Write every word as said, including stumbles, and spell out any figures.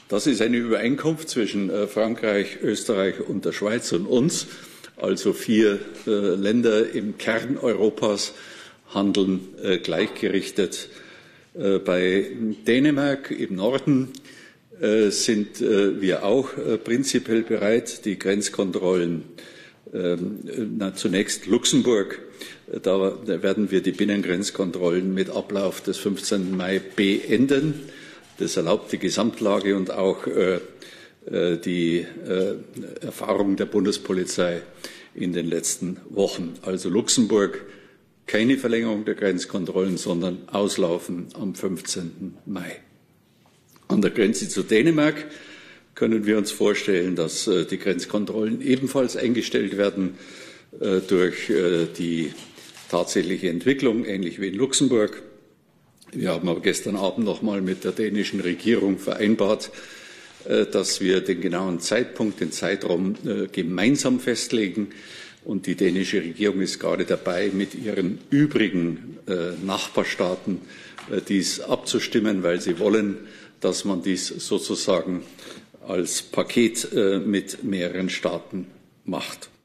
Das ist eine Übereinkunft zwischen Frankreich, Österreich und der Schweiz und uns. Also vier Länder im Kern Europas handeln gleichgerichtet. Bei Dänemark im Norden sind wir auch prinzipiell bereit, die Grenzkontrollen, na, zunächst Luxemburg, da werden wir die Binnengrenzkontrollen mit Ablauf des fünfzehnten Mai beenden. Das erlaubt die Gesamtlage und auch äh, die äh, Erfahrung der Bundespolizei in den letzten Wochen. Also Luxemburg, keine Verlängerung der Grenzkontrollen, sondern Auslaufen am fünfzehnten Mai. An der Grenze zu Dänemark können wir uns vorstellen, dass äh, die Grenzkontrollen ebenfalls eingestellt werden äh, durch äh, die tatsächliche Entwicklung, ähnlich wie in Luxemburg. Wir haben aber gestern Abend noch mal mit der dänischen Regierung vereinbart, dass wir den genauen Zeitpunkt, den Zeitraum gemeinsam festlegen. Und die dänische Regierung ist gerade dabei, mit ihren übrigen Nachbarstaaten dies abzustimmen, weil sie wollen, dass man dies sozusagen als Paket mit mehreren Staaten macht.